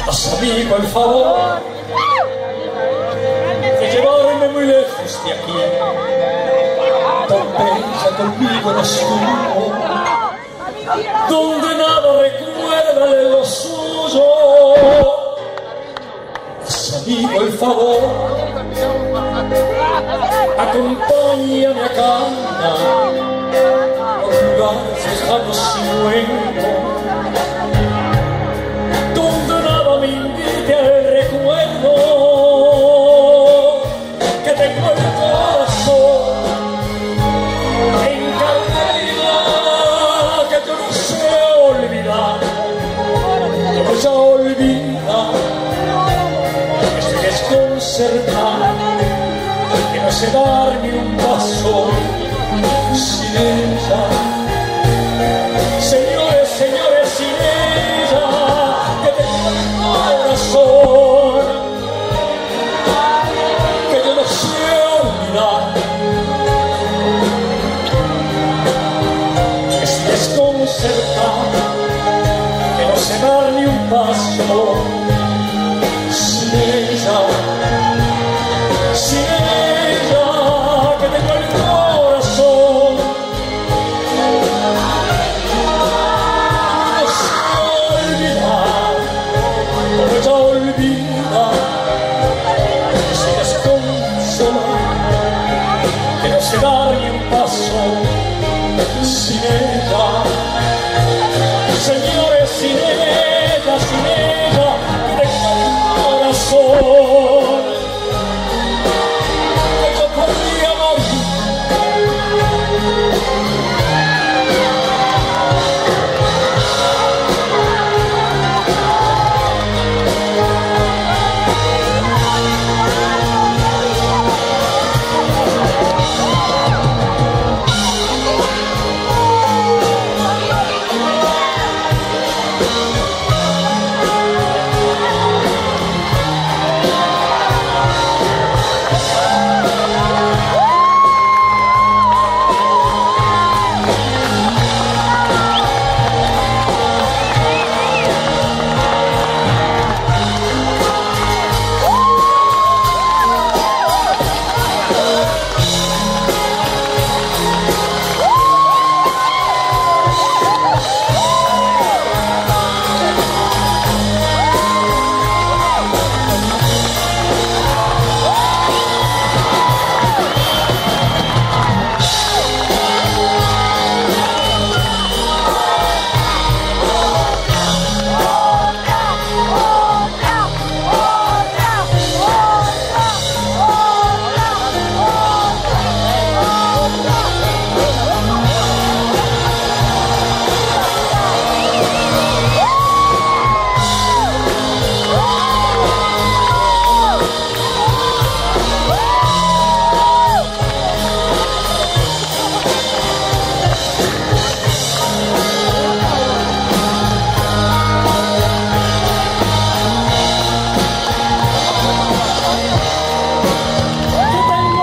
haz amigo el favor de llevarme muy lejos de aquí, donde ella conmigo no estuvo, donde nada recuerda de lo suyo. Haz amigo el favor, acompáñame a caminar por lugares lejanos y nuevos, donde nada me invite al recuerdo que tengo el corazón en carnera, que yo no sé olvidar, que ella olvida, que estoy desconcertado, que no sé dar ni un paso sin ella. Señores, señores, sin ella, que tengo el corazón que yo no sé olvidar, que estoy desconcertado, que no sé dar ni un paso sin ella. Sin ella, que tengo el corazón no sé olvidar, como ella olvida, que soy desconsolado, que no sé dar ni un paso sin ella. Señores, sin ella, que tengo el corazón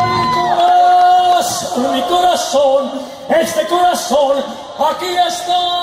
este corazón, aquí está.